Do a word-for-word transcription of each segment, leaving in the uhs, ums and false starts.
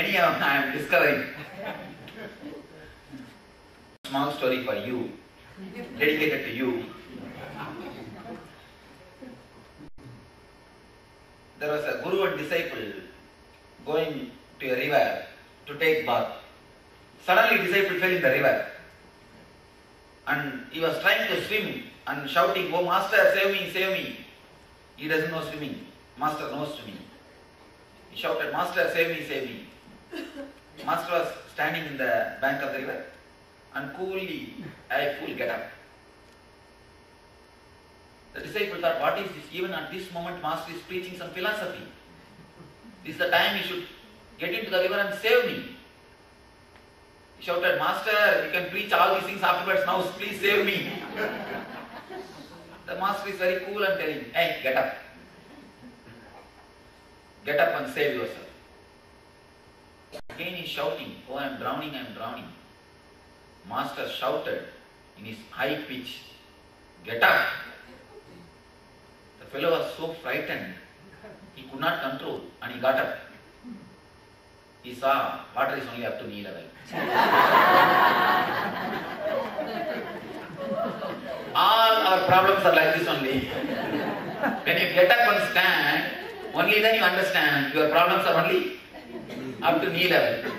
many of I am discovering. Small story for you, dedicated to you. There was a guru and disciple going to a river to take bath. Suddenly disciple fell in the river and he was trying to swim and shouting, "Oh master, save me, save me." He doesn't know swimming. Master knows swimming. He shouted, "Master, save me, save me." Master was standing in the bank of the river and coolly, "I fool, get up." The disciple thought, what is this? Even at this moment, Master is preaching some philosophy. This is the time he should get into the river and save me. He shouted, "Master, you can preach all these things afterwards, now please save me." The Master is very cool and telling, "Hey, get up. Get up and save yourself." Again he is shouting, "Oh, I am drowning, I am drowning." Master shouted in his high pitch, "Get up." The fellow was so frightened, he could not control and he got up. He saw water is only up to knee level. All our problems are like this only. When you get up and stand, only then you understand your problems are only up to knee level.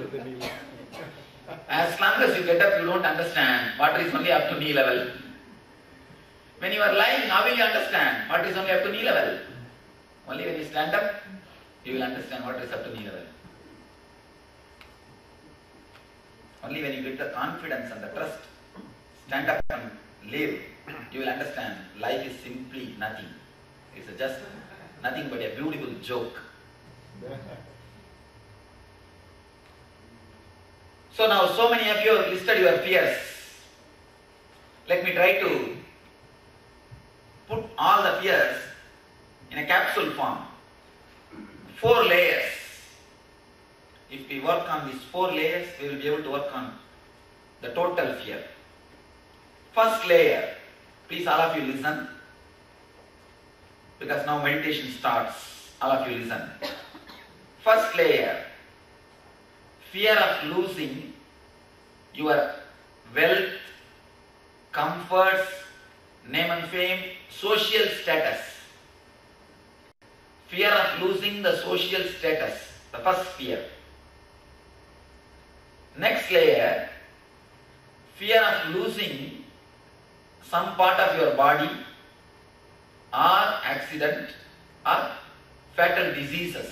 As long as you get up, you don't understand water is only up to knee level. When you are lying, how will you understand what is only up to knee level? Only when you stand up, you will understand what is up to knee level. Only when you get the confidence and the trust, stand up and live, you will understand life is simply nothing. It's just nothing but a beautiful joke. So now so many of you have listed your fears. Let me try to put all the fears in a capsule form. Four layers. If we work on these four layers, we will be able to work on the total fear. First layer, please all of you listen, because now meditation starts. All of you listen. First layer, fear of losing your wealth, comforts, name and fame, social status. Fear of losing the social status, the first fear. Next layer, fear of losing some part of your body or accident or fatal diseases.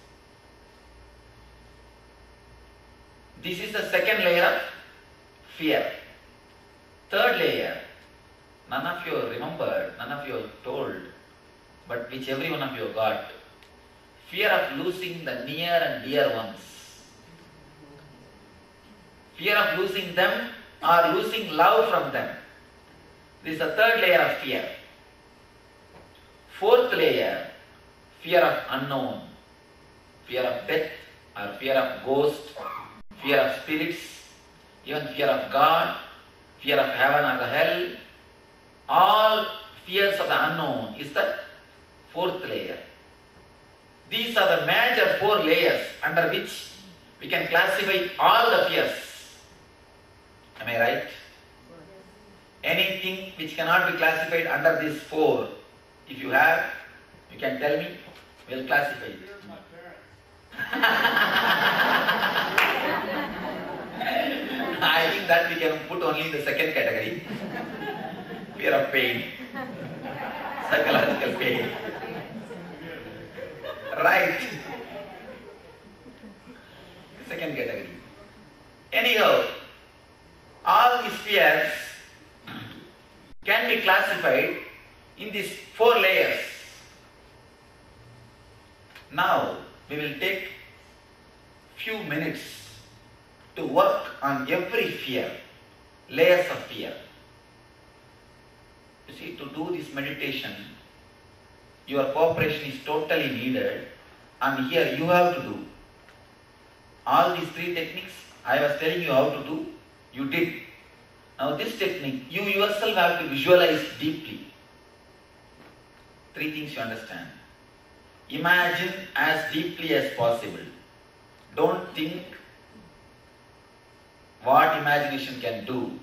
This is the second layer of fear. Third layer, none of you remembered, none of you told, but which every one of you got. Fear of losing the near and dear ones. Fear of losing them or losing love from them. This is the third layer of fear. Fourth layer, fear of unknown. Fear of death or fear of ghost, fear of spirits, even fear of God, fear of heaven or the hell. All fears of the unknown is the fourth layer. These are the major four layers under which we can classify all the fears. Am I right? Anything which cannot be classified under these four, if you have, you can tell me, we will classify it. I think that we can put only in the second category. Fear of pain, psychological pain. Right. Second category. Anyhow, all these fears can be classified in these four layers. Now, we will take few minutes to work on every fear, layers of fear. You see, to do this meditation, your cooperation is totally needed, and here you have to do. All these three techniques I was telling you how to do, you did. Now this technique, you yourself have to visualize deeply. Three things you understand. Imagine as deeply as possible. Don't think what imagination can do.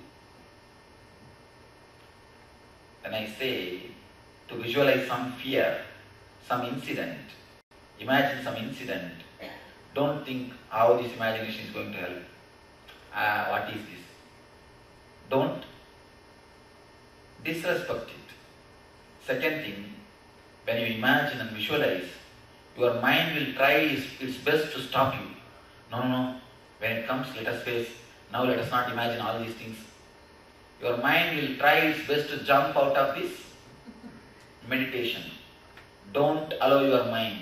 When I say to visualize some fear, some incident, imagine some incident, don't think how this imagination is going to help. Ah, what is this? Don't disrespect it. Second thing, when you imagine and visualize, your mind will try its, its best to stop you. No, no, no. When it comes, let us face. Now let us not imagine all these things. Your mind will try its best to jump out of this meditation. Don't allow your mind.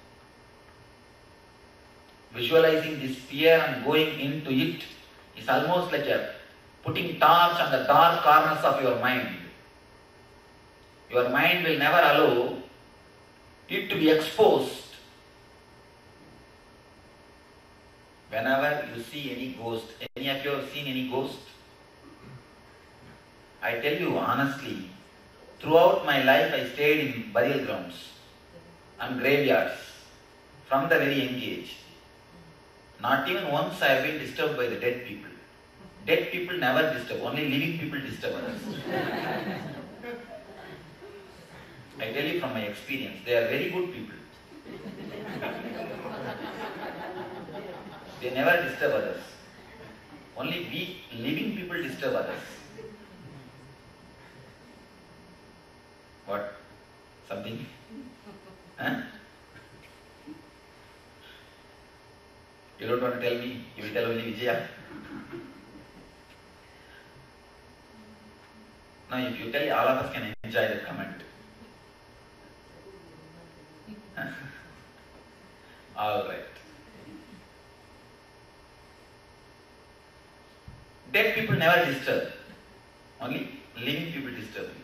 Visualizing this fear and going into it is almost like a putting torch on the dark corners of your mind. Your mind will never allow it to be exposed. Whenever you see any ghost, any of you have seen any ghost? I tell you honestly, throughout my life I stayed in burial grounds and graveyards from the very young age. Not even once I have been disturbed by the dead people. Dead people never disturb, only living people disturb others. I tell you from my experience, they are very good people. They never disturb others. Only we living people disturb others. What? Something? Huh? You don't want to tell me? You will tell only Vijaya? Now if you tell, all of us can enjoy the comment. All right. Dead people never disturb. Only living people disturb you.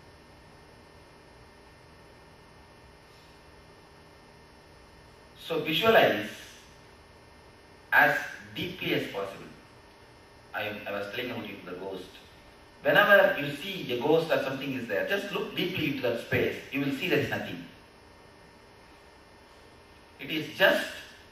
So visualize as deeply as possible. I, I was telling about you the ghost. Whenever you see a ghost or something is there, just look deeply into that space. You will see there is nothing. It is just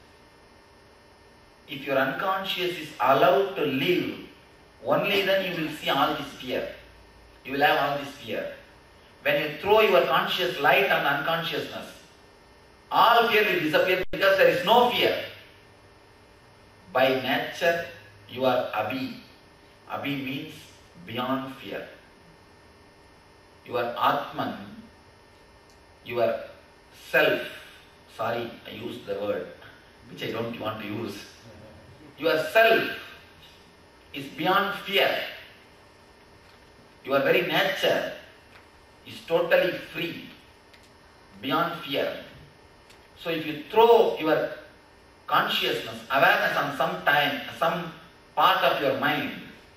if your unconscious is allowed to live, only then you will see all this fear. You will have all this fear. When you throw your conscious light on unconsciousness, all fear will disappear because there is no fear. By nature, you are Abhi. Abhi means beyond fear. You are Atman, your self. Sorry, I used the word which I don't want to use. Your self is beyond fear. Your very nature is totally free, beyond fear. So if you throw your consciousness, awareness on some time, some part of your mind,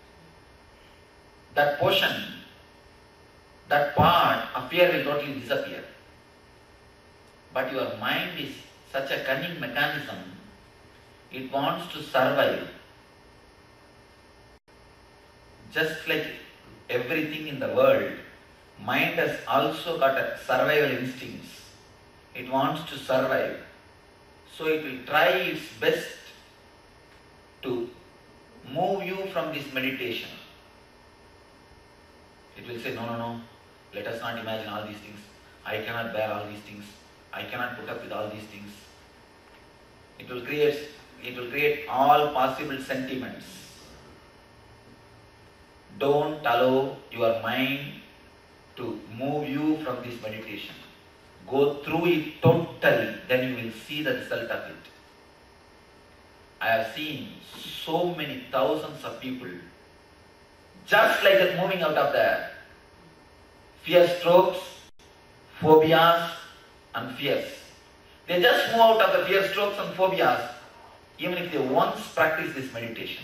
that portion, that part of fear will totally disappear. But your mind is such a cunning mechanism, it wants to survive. Just like everything in the world, mind has also got a survival instincts. It wants to survive. So it will try its best to move you from this meditation. It will say, no, no, no, let us not imagine all these things. I cannot bear all these things. I cannot put up with all these things. It will create, it will create all possible sentiments. Don't allow your mind to move you from this meditation. Go through it totally, then you will see the result of it. I have seen so many thousands of people just like that moving out of the fear strokes, phobias and fears. They just move out of the fear strokes and phobias even if they once practice this meditation.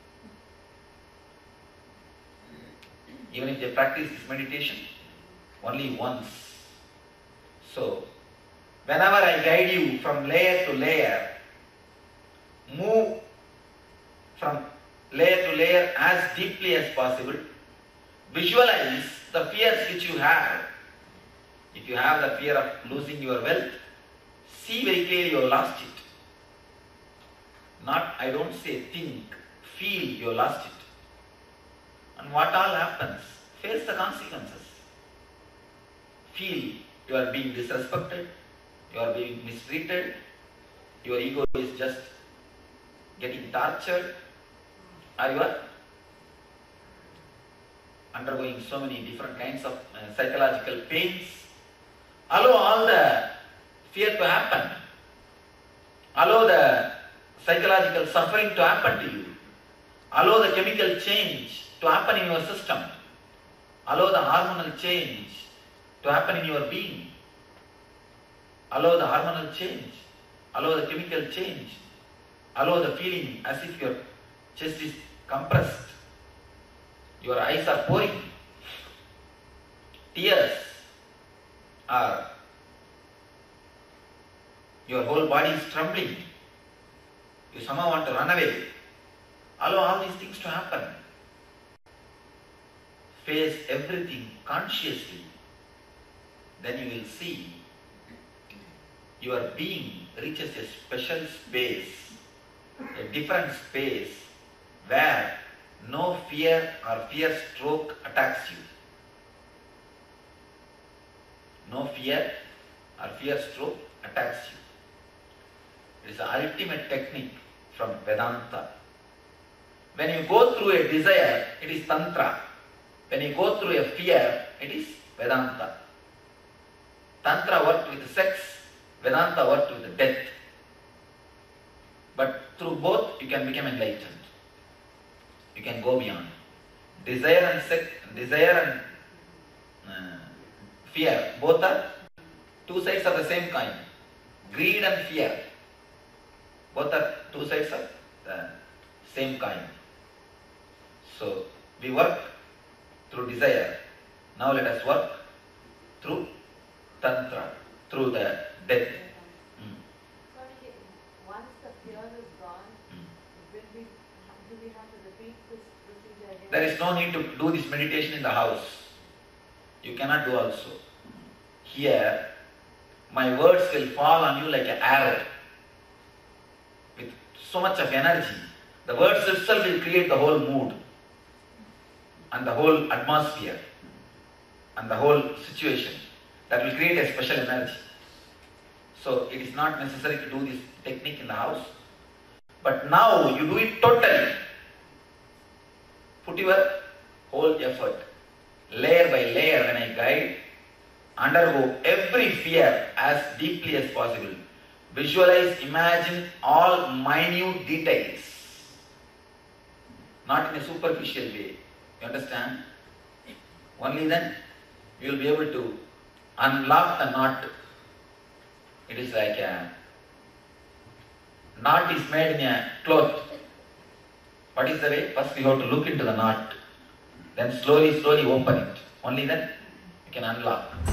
Even if they practice this meditation only once. So, whenever I guide you from layer to layer, move from layer to layer as deeply as possible. Visualize the fears which you have. If you have the fear of losing your wealth, see very clearly you have lost it. Not, I don't say think, feel you lost it. And what all happens? Face the consequences. Feel you are being disrespected, you are being mistreated, your ego is just getting tortured, or you are undergoing so many different kinds of uh, psychological pains. Allow all the fear to happen. Allow the psychological suffering to happen to you. Allow the chemical change to happen in your system. Allow the hormonal change to happen in your being. Allow the hormonal change. Allow the chemical change. Allow the feeling as if your chest is compressed. Your eyes are pouring. Tears are. Your whole body is trembling. You somehow want to run away. Allow all these things to happen. Face everything consciously. Then you will see your being reaches a special space, a different space where no fear or fear stroke attacks you. No fear or fear stroke attacks you. It is the ultimate technique from Vedanta. When you go through a desire, it is Tantra. When you go through a fear, it is Vedanta. Tantra worked with sex, Vedanta worked with death. But through both, you can become enlightened. You can go beyond. Desire and sex, desire and uh, fear, both are two sides of the same coin. Greed and fear, both are two sides of the same coin. So, we work through desire. Now let us work through Tantra, through the death. Mm. Once the fear is gone, mm. will we, do we have to repeat this procedure again? There is no need to do this meditation in the house. You cannot do also. Here, my words will fall on you like an arrow with so much of energy. The words itself will create the whole mood and the whole atmosphere and the whole situation. That will create a special energy. So it is not necessary to do this technique in the house. But now you do it totally. Put your whole effort, layer by layer when I guide, undergo every fear as deeply as possible. Visualize, imagine all minute details. Not in a superficial way. You understand? Only then you will be able to unlock the knot. It is like a knot is made in a cloth. What is the way? First we have to look into the knot. Then slowly, slowly open it. Only then you can unlock.